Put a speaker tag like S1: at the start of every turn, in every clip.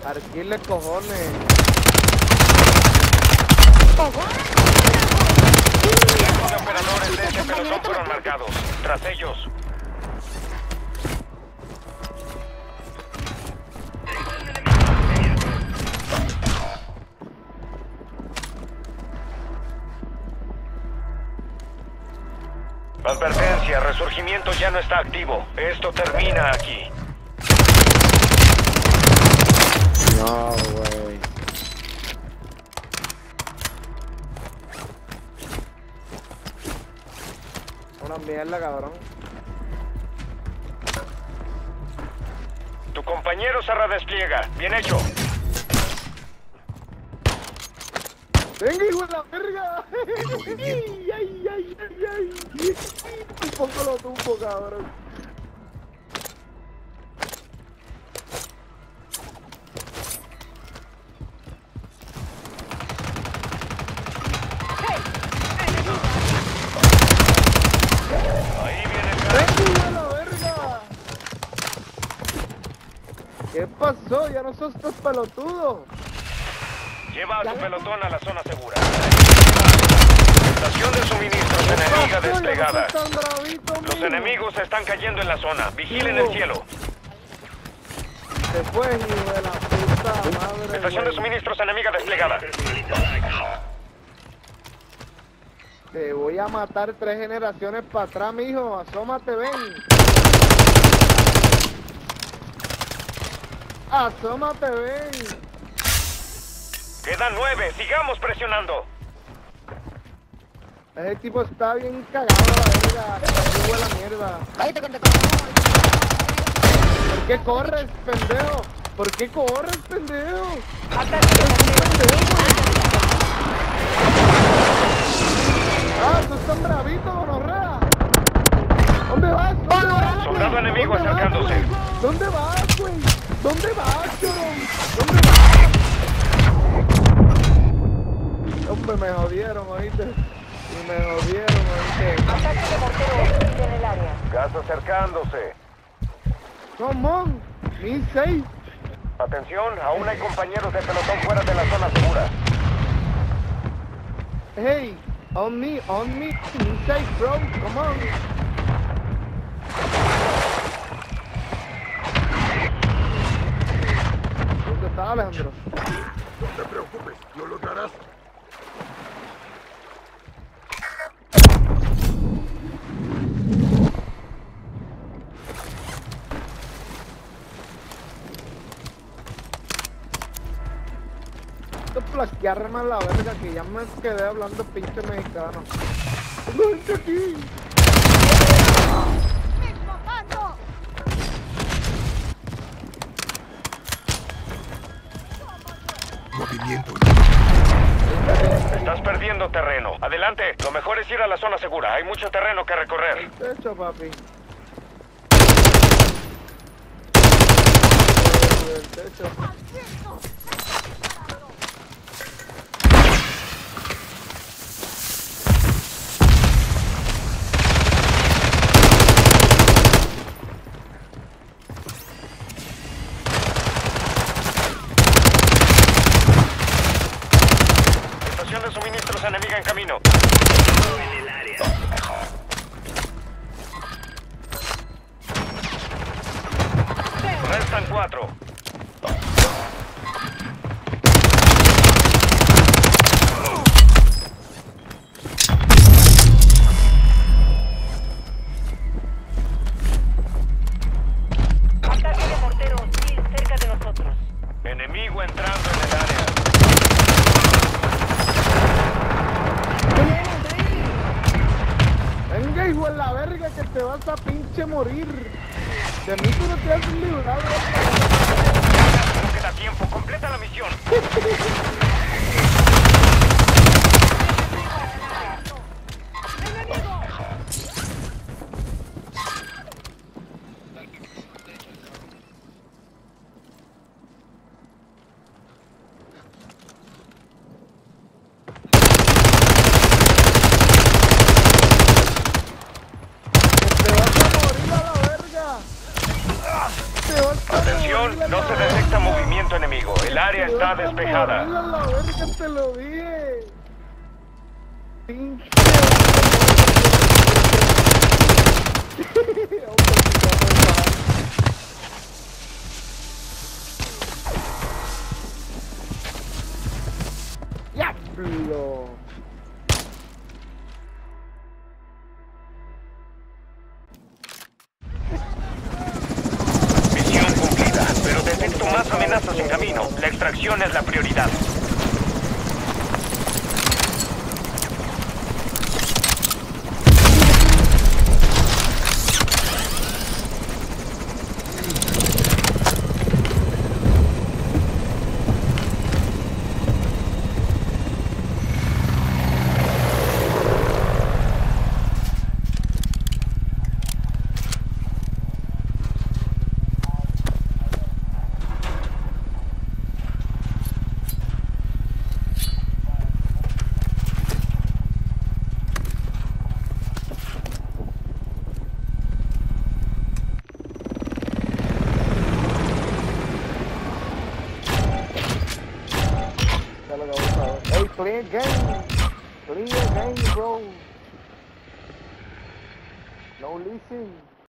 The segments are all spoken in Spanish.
S1: Arquile cojones.
S2: Los operadores de ese pelotón fueron marcados. Tras ellos. Advertencia, resurgimiento ya no está activo. Esto termina aquí.
S1: No, güey. Una mierda, cabrón.
S2: Tu compañero se redespliega. Bien hecho.
S1: ¡Venga, hijo de la verga! ¡Ay, ay, ay, ay! Un poco lo tumbo, cabrón.
S2: Ahí viene el
S1: ¡Venga, hijo de la verga! ¿Qué pasó? Ya no sos tan pelotudo.
S2: Lleva a su pelotón a la zona segura. Estación de suministros enemiga desplegada. Los enemigos están cayendo en la zona. Vigilen el cielo.
S1: Se fue, hijo de la puta madre.
S2: Estación de
S1: güey.
S2: suministros enemiga desplegada.
S1: Te voy a matar 3 generaciones para atrás, mijo. Asómate, ven. Asómate, ven.
S2: Quedan 9. Sigamos presionando.
S1: Ese tipo está bien cagado, la verga. Está la mierda.
S3: Cállate que te cojo.
S1: ¿Por qué corres, pendejo? ¿Por qué corres, pendejo? Ah, tú estás bravito, gonorrea. ¿Dónde vas? ¿Dónde vas?
S2: Soldado enemigo
S1: ¿Dónde vas,
S2: acercándose.
S1: güey? ¿Dónde vas, güey? ¿Dónde vas, chorón? ¿Dónde vas? Hombre, me jodieron, oíste. Y me jodieron, oíste.
S3: Ataque de mortero en el área.
S2: Gas acercándose.
S1: Come on, me safe.
S2: Atención, aún hay compañeros de pelotón fuera de la zona segura.
S1: Hey, on me, me safe, bro. Come on. ¿Dónde está Alejandro?
S4: No te preocupes, lo lograrás.
S1: Plaquearme más la verga que ya me quedé hablando pinche mexicano. ¡No gente aquí!
S4: Movimiento.
S2: Estás perdiendo terreno. Adelante, lo mejor es ir a la zona segura. Hay mucho terreno que recorrer.
S1: Techo, papi. El techo.
S2: Estación de suministros enemiga en camino. Restan 4.
S3: Ataque de mortero hostil cerca de nosotros.
S2: Enemigo entrando en el área.
S1: Venga, hijo de la verga, que te vas a pinche morir. De mí tú no te has librado.
S2: No queda tiempo. Completa la misión.
S1: Te vas a morir a la verga. Te vas a
S2: Atención, está despejada.
S1: La verga, te lo dije. Pinche. ¡Diablo!
S2: Misión cumplida, pero detecto más amenazas en camino. La extracción es la prioridad.
S1: Hey, clear game. Clear game, bro. No leasing.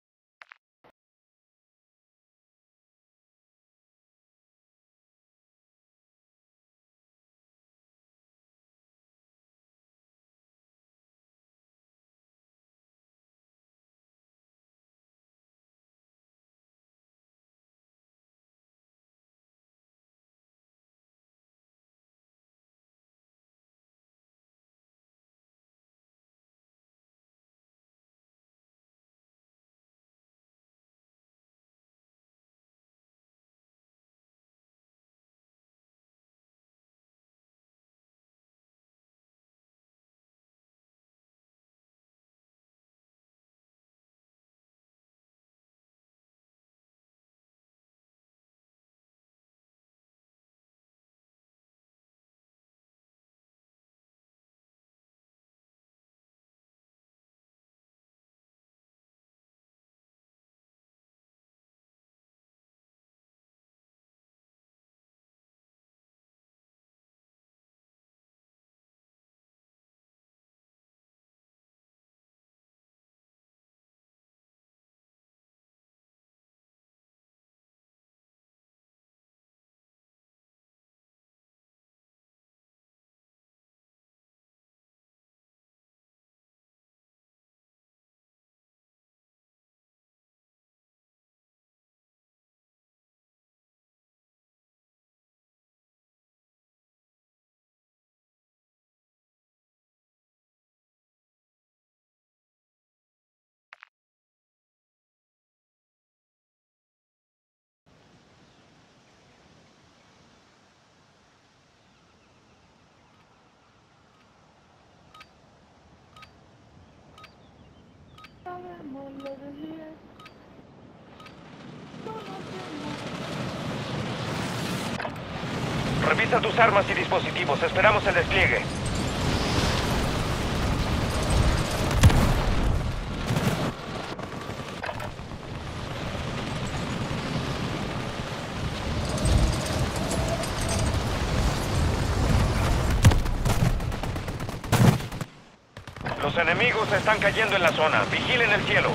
S2: Revisa tus armas y dispositivos. Esperamos el despliegue. Los enemigos están cayendo en la zona. Vigilen el cielo.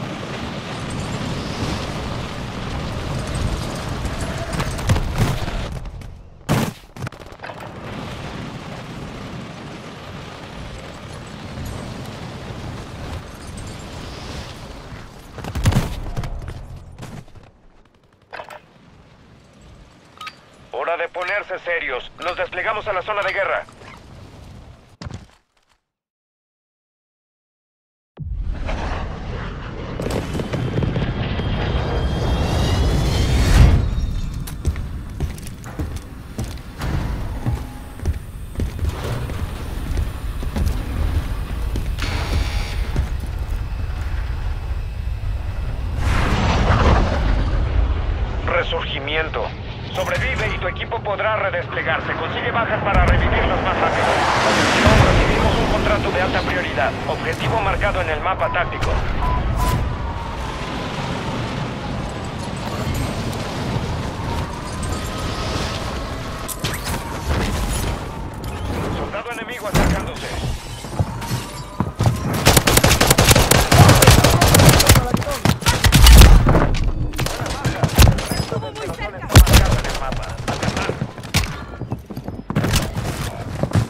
S2: Hora de ponerse serios. Nos desplegamos a la zona de guerra. Resurgimiento. Sobrevive y tu equipo podrá redesplegarse. Consigue bajas para revivirlos más rápido. Atención, recibimos un contrato de alta prioridad. Objetivo marcado en el mapa táctico.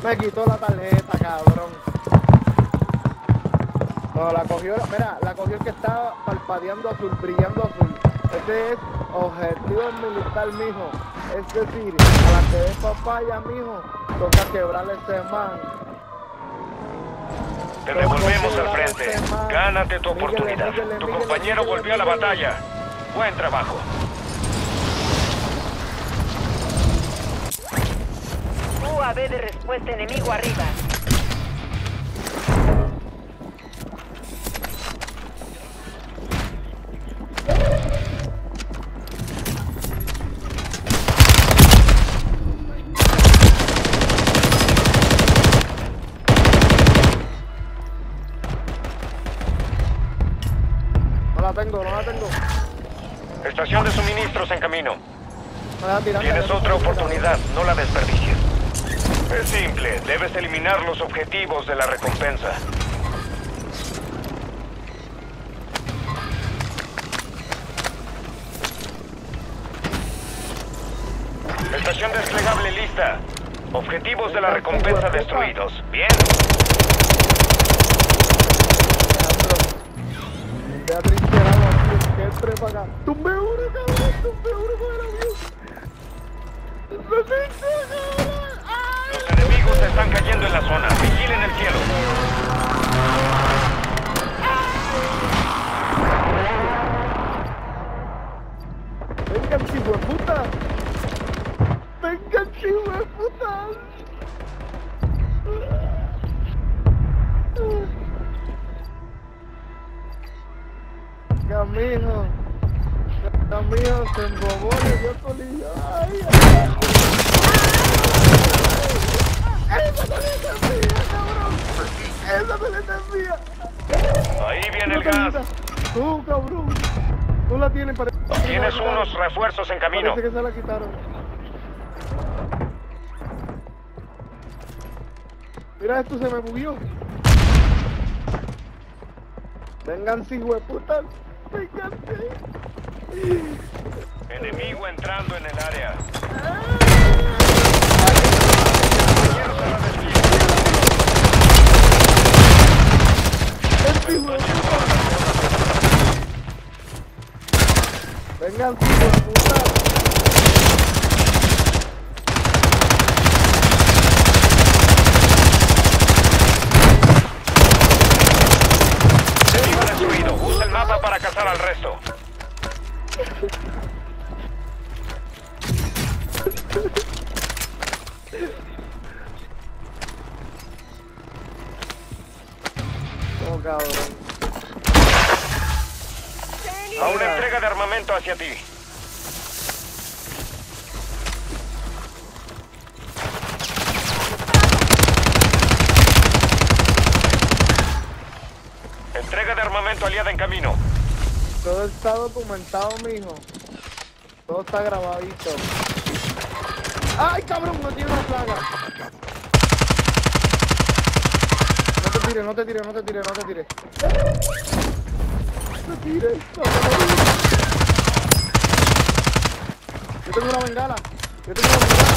S1: Me quitó la tarjeta, cabrón. No, la cogió, mira, la cogió el que estaba parpadeando azul, brillando azul. Ese es objetivo militar, mijo. Es decir, a la que dé papaya, mijo, toca quebrarle ese man.
S2: Te devolvemos al frente. Gánate tu oportunidad. Tu compañero volvió a la batalla. Buen trabajo.
S3: UAV de respuesta enemigo arriba.
S1: No la tengo.
S2: Estación de suministros en camino.
S1: Me la tiran,
S2: Tienes otra oportunidad, no la desperdicies. Es simple, debes eliminar los objetivos de la recompensa. Estación desplegable lista. Objetivos de la recompensa destruidos. Bien.
S1: Te ha trincherado aquí, que entre para acá. Tumbe uno, cabrón, tumbe uno con el avión.
S2: Los enemigos están cayendo en la zona. Vigilen el cielo.
S1: Vengan, chico de puta. Vengan, chico de puta. Camijo, se embobó y dio colillo. Ay, ay, ay. Esa pelota es mía, cabrón. Esa pelota es mía.
S2: Ahí viene el gas.
S1: Cabrón. No la tienen, parece.
S2: Tienes unos refuerzos en camino.
S1: Parece que se la quitaron. Mira, esto se me bugueó. Vénganse, hijo de puta. Vénganse.
S2: Enemigo entrando en el área.
S1: Vénganse, hijo de puta.
S2: Enemigo destruido. Usa el mapa para cazar al resto.
S1: Oh, cabrón.
S2: Ahora entrega de armamento hacia ti. Entrega de armamento aliada en camino.
S1: Todo está documentado, mijo. Todo está grabadito. ¡Ay, cabrón! No tiene una plaga. No te tires, no te tires, no te tires, no te tires. No te tires. No te tires. Yo tengo una bengala. Yo tengo una bengala.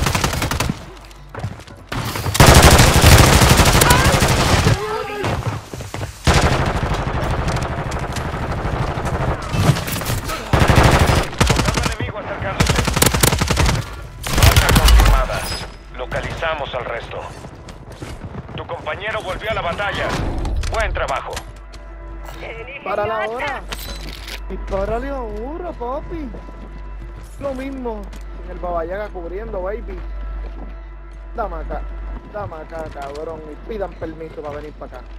S2: Localizamos al resto. Tu compañero volvió a la batalla. Buen trabajo.
S1: Para la hora. Dispárale a burro, papi. Lo mismo. En el Babayaga cubriendo, baby. Dame acá, cabrón. Y pidan permiso para venir para acá.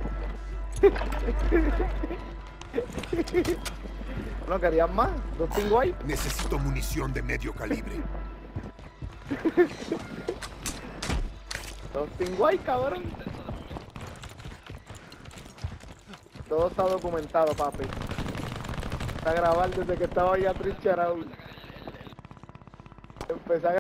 S1: ¿No querían más? ¿Dos tengo ahí?
S4: Necesito munición de medio calibre.
S1: Dos tengo ahí, cabrón. Todo está documentado, papi. Está grabado desde que estaba ya trincherado. Empecé a